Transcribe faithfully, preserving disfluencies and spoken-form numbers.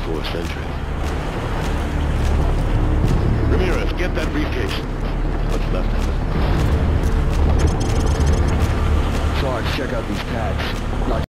twenty-four century. Ramirez, get that briefcase. What's left of it? Sarge, check out these tags. Not